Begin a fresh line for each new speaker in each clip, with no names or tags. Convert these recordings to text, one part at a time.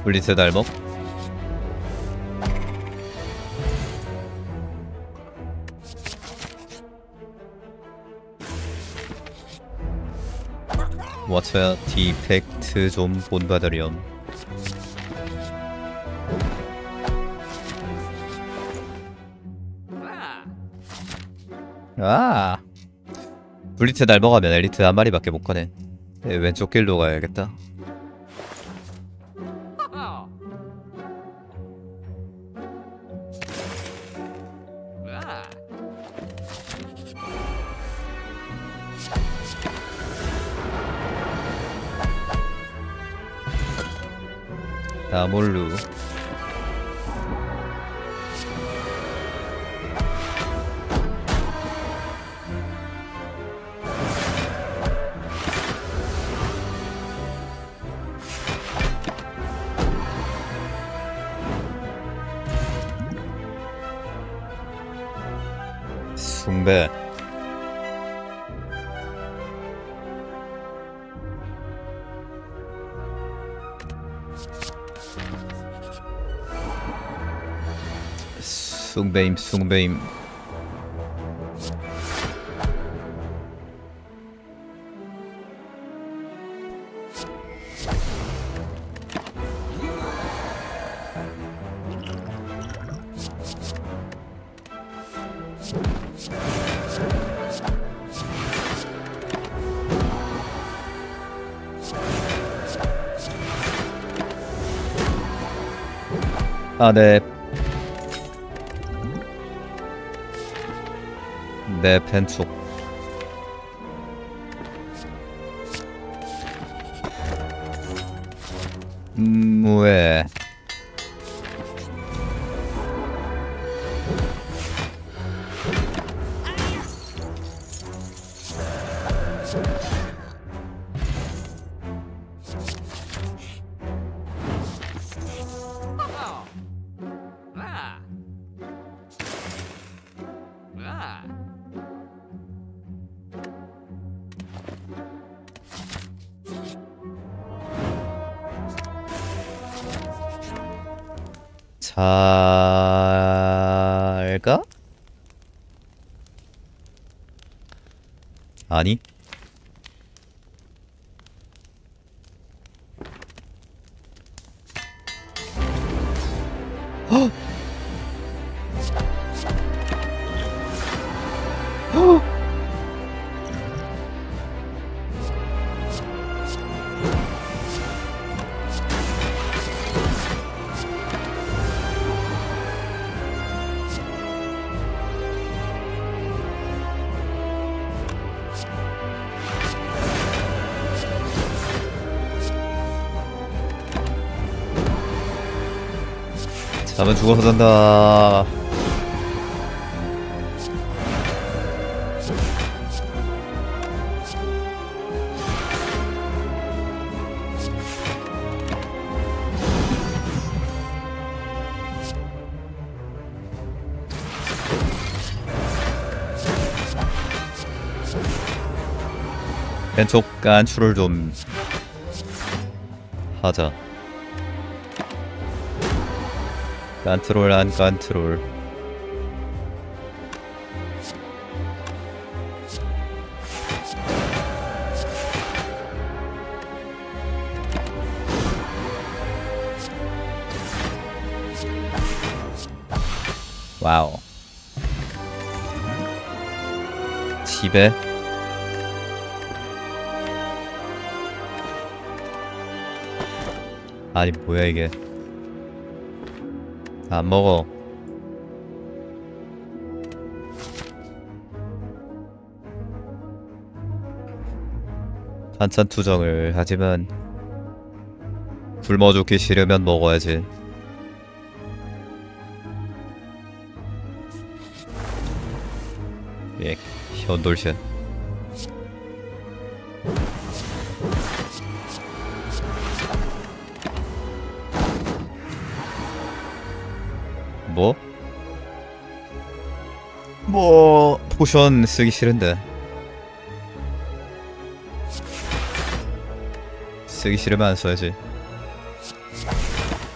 블리츠 달먹. 맞춰야 디펙트 좀 본받으렴. 아, 블리츠 날먹하면 엘리트 한 마리밖에 못 가네. 왼쪽 길로 가야겠다. 나몰루. 숭배. 숭배임 숭배임. 아, 네. 내 펜촉. 왜? 잘가? 아니? 헉! 헉! 잠은 죽어서 잔다. 왼쪽 깐추를 좀 하자. 깐트롤 안 깐트롤. 와우. 집에 아니 뭐야 이게. 안 먹어. 반찬 투정을 하지만 굶어 죽기 싫으면 먹어야지. 예, 현돌샷. 뭐 포션 쓰기 싫은데. 쓰기 싫으면 안 써야지.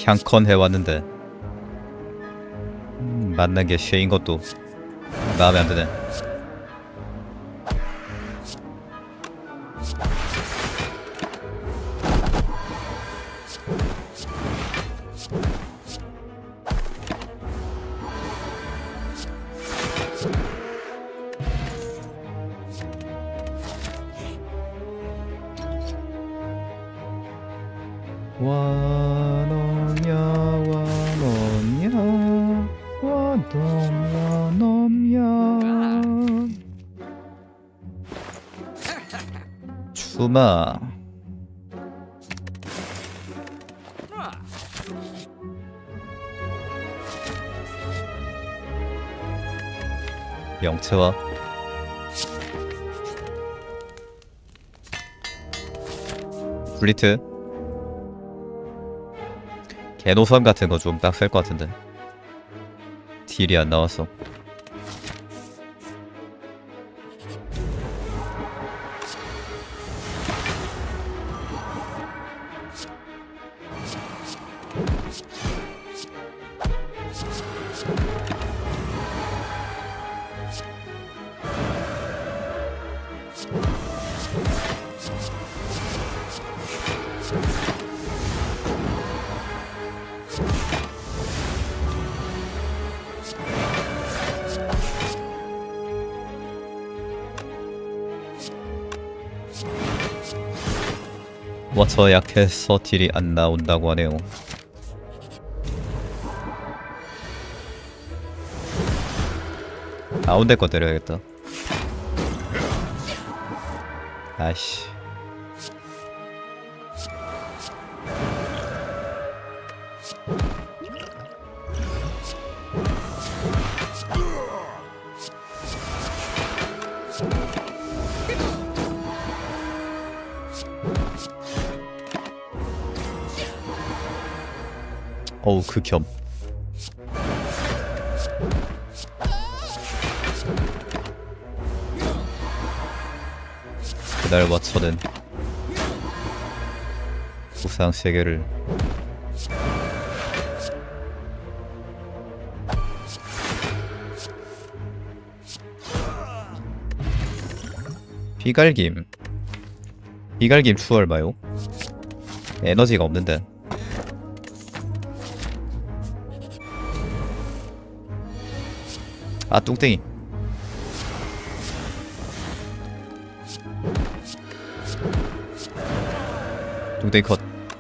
향컨 해왔는데 만난 게 쉐인 것도 마음에 안 드네. 와놈야 와놈야 와놈야 추마 영채와 블리트 개노선 같은 거 좀 빡셀 것 같은데 딜이 안 나왔어. 워터 약해서 딜이 안 나온다고 하네요. 가운데 거 때려야겠다. 아이씨. 어우 극혐. 그날 와처는 부상 세계를 비갈김 추 얼마요? 에너지가 없는데. 아 뚱땡이. 뚱땡이 컷.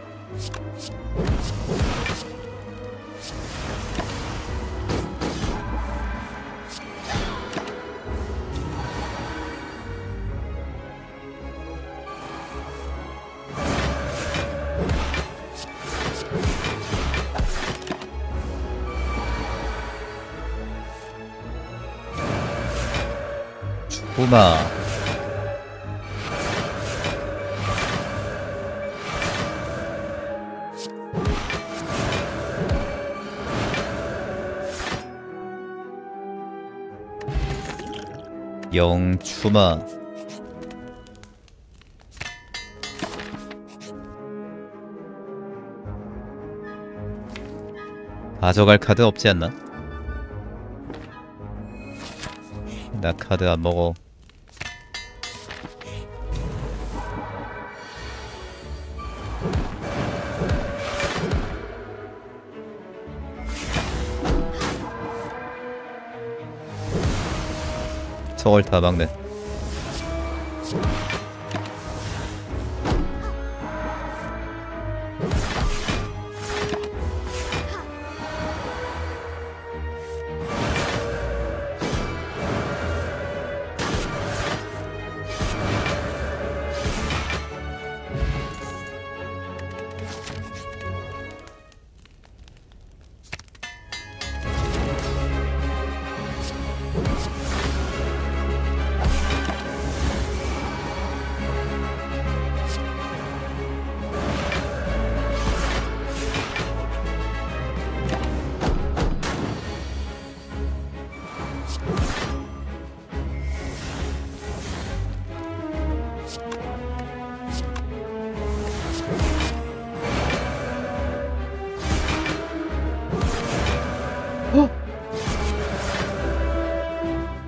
우마 영추마 가져갈 카드 없지 않나? 나 카드 안 먹어. 저걸 다 막네.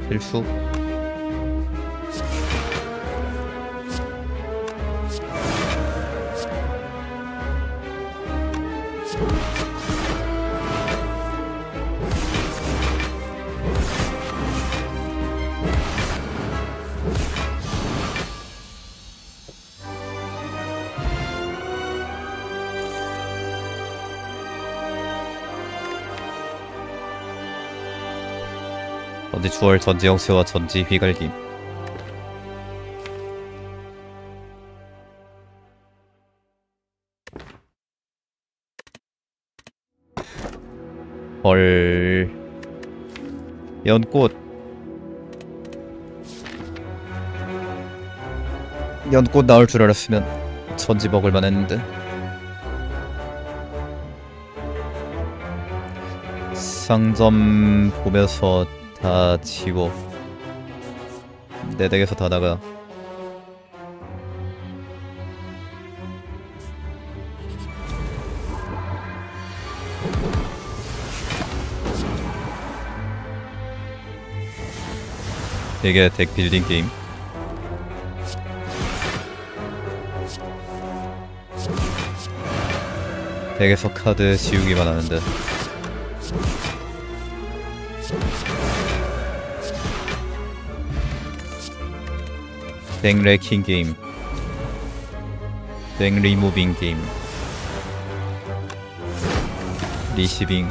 필수. 전지 주얼, 전지 영수와 전지 휘갈김. 헐. 연꽃. 연꽃 나올 줄 알았으면 전지 먹을만 했는데. 상점 보면서 다 지워. 내 덱에서 다 나가. 이게 덱 빌딩 게임. 덱에서 카드 지우기만 하는데. 덱 레킹 게임, 덱 리무빙 게임, 리시빙.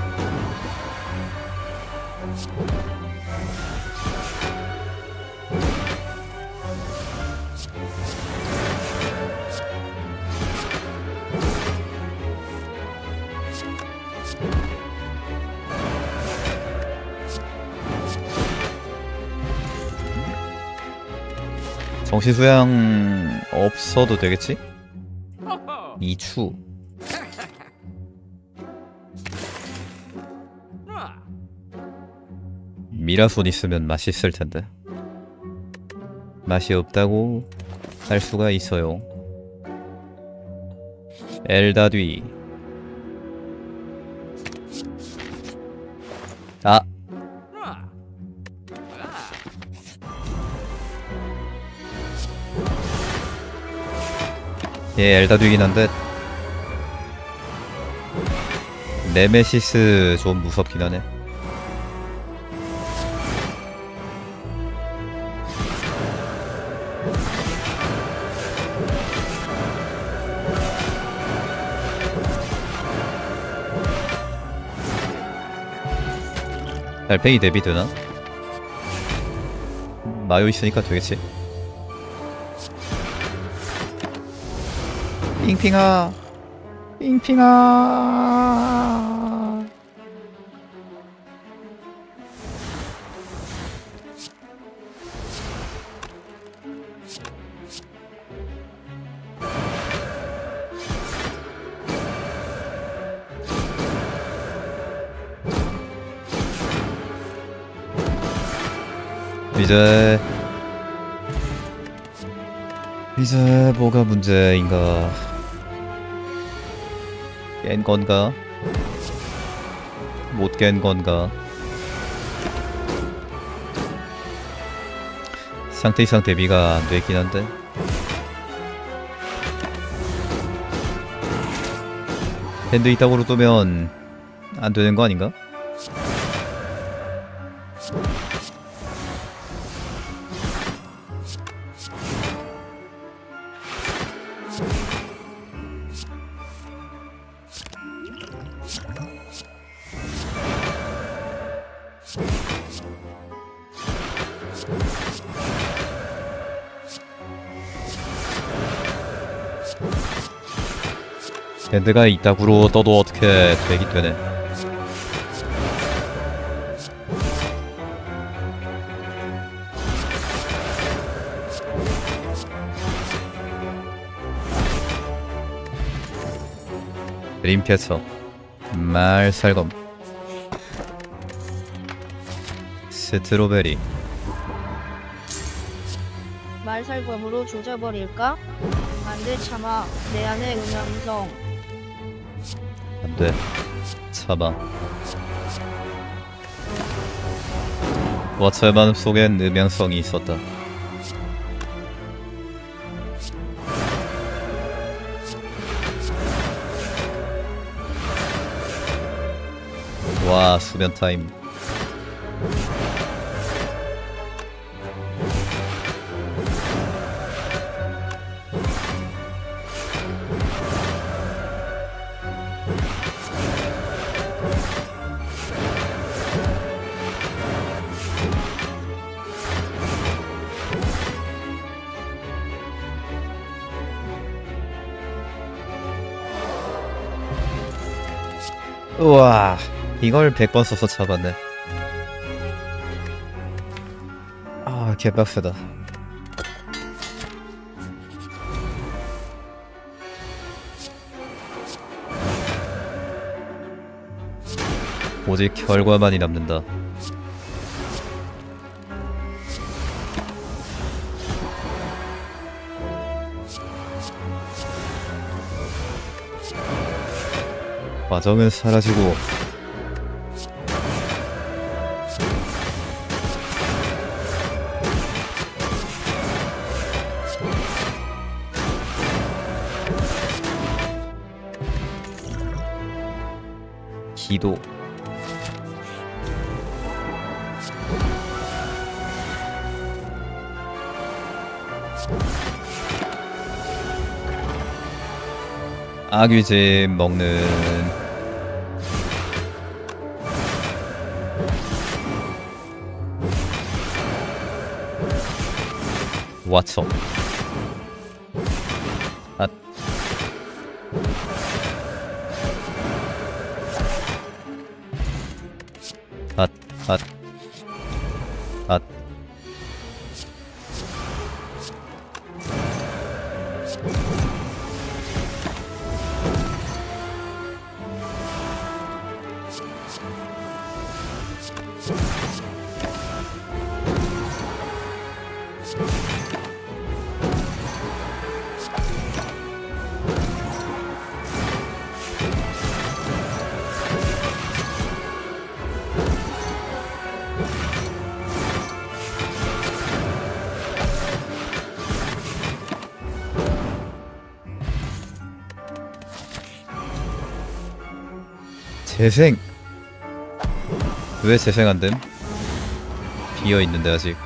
정신수양 없어도 되겠지? 이추. 미라손 있으면 맛있을 텐데. 맛이 없다고 할 수가 있어요. 엘다뒤. 아. 예, 엘다뒤긴 한데 네메시스 좀 무섭긴 하네. 달팽이 대비 되나? 마요 있으니까 되겠지. 잉핑아, 잉핑아. 이제 뭐가 문제인가? 깬 건가? 못 깬 건가? 상태 이상 대비가 안 되긴 한데. 핸드 이따구로 두면 안 되는 거 아닌가? 밴드가 이따구로 떠도 어떻게 되긴 되네. 드림캐쳐, 말살검, 스트로베리.
말살검으로 조져버릴까? 안돼 참아 내 안에 음향성.
안돼 참아. 와처의 마음속엔 음향성이 있었다. 와, 수면 타임. 우와, 이걸 100번 써서 잡았네. 아, 개빡세다. 오직 결과만이 남는다. 과정은 사라지고 기도. 아귀찜 먹는 와처. 앗. 앗. 앗. 앗. 재생! 왜 재생 안됨? 비어있는데 아직.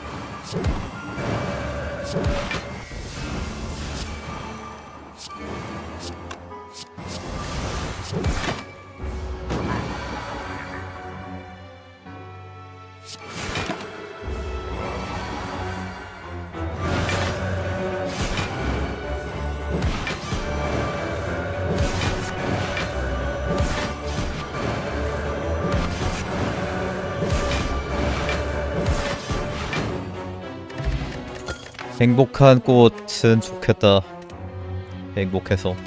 행복한 꽃은 좋겠다. 행복해서.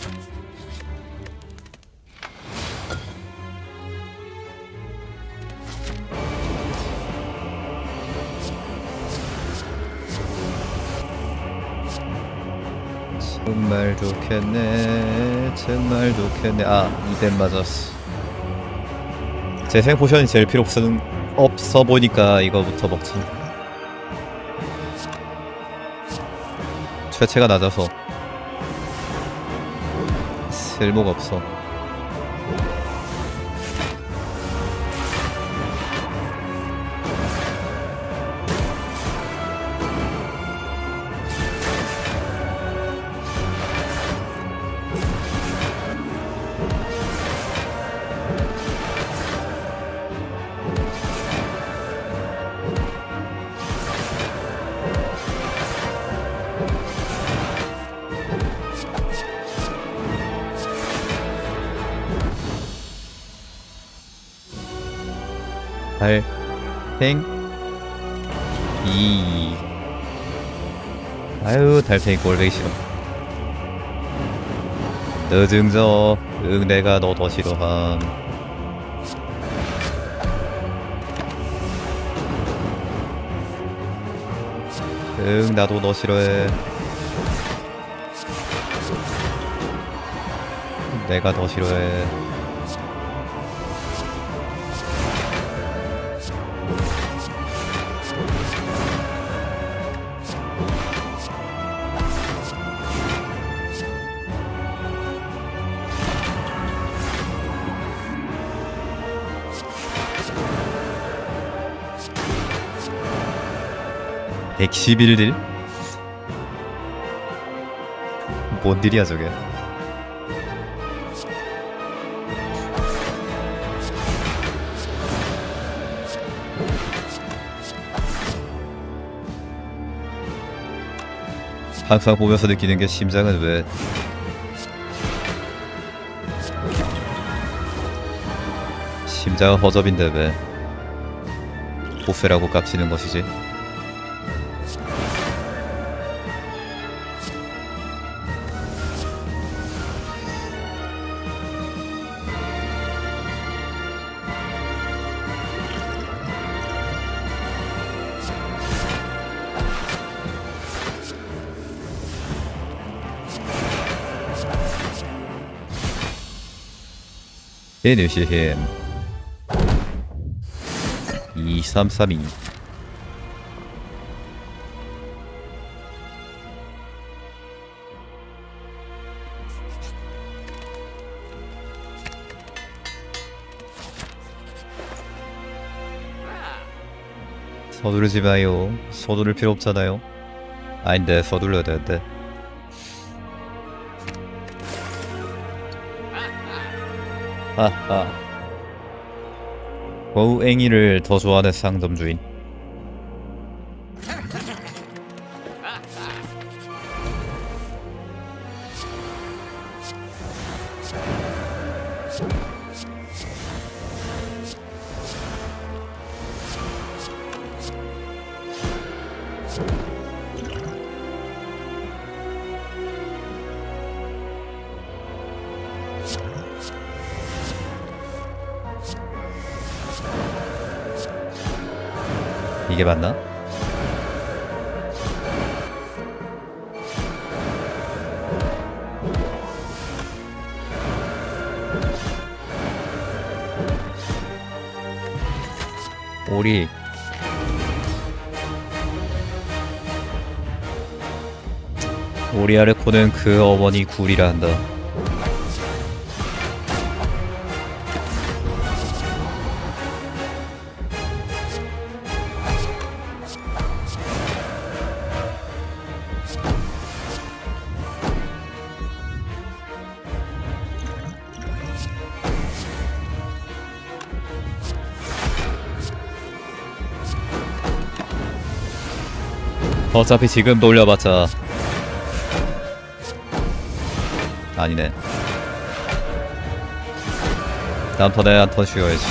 정말 좋겠네. 정말 좋겠네. 아, 이댐 맞았어. 재생 포션이 제일 필요 없어 보니까 이거부터 먹지. 최체가 낮아서 쓸모가 없어. 달팽이. 아유, 달팽이 꼴보기 싫어. 늦은 저 응, 내가 너 더 싫어함. 응, 나도 너 싫어해. 내가 더 싫어해. 111딜? 뭔 딜이야 저게? 항상 보면서 느끼는 게 심장은 왜 심장은 허접인데 왜 보스라고 깝치는 것이지? Finish him. 2332. 서두르지 마요. 서두를 필요 없잖아요. 아닌데 서둘러야 되는데. 하하. 거우앵이를 더 좋아하는 상점주인. 이게 맞나? 오리. 오리아르코는 그 어머니 굴이라 한다. 어차피 지금 돌려봤자 아니네. 다음 턴에 한 턴 쉬어야지.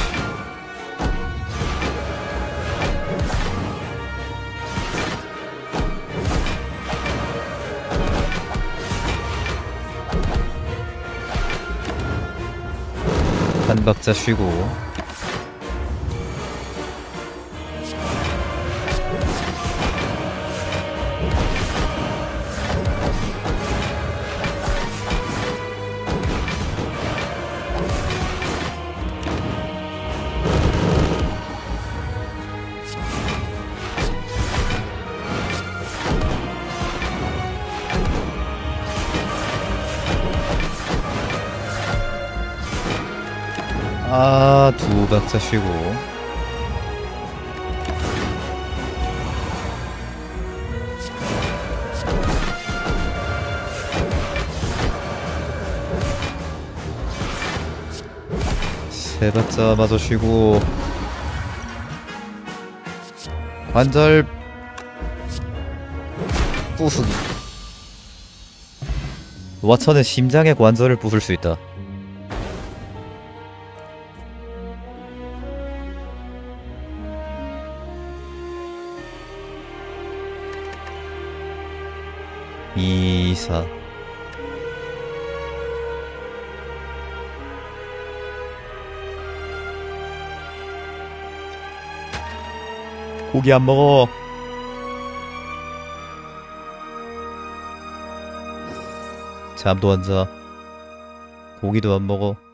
한 박자 쉬고. 아, 두 박자 쉬고. 세 박자 마저 쉬고. 관절 부수기. 와처는 심장의 관절을 부술 수 있다. 이사. 고기 안 먹어. 잠도 안 자. 고기도 안 먹어.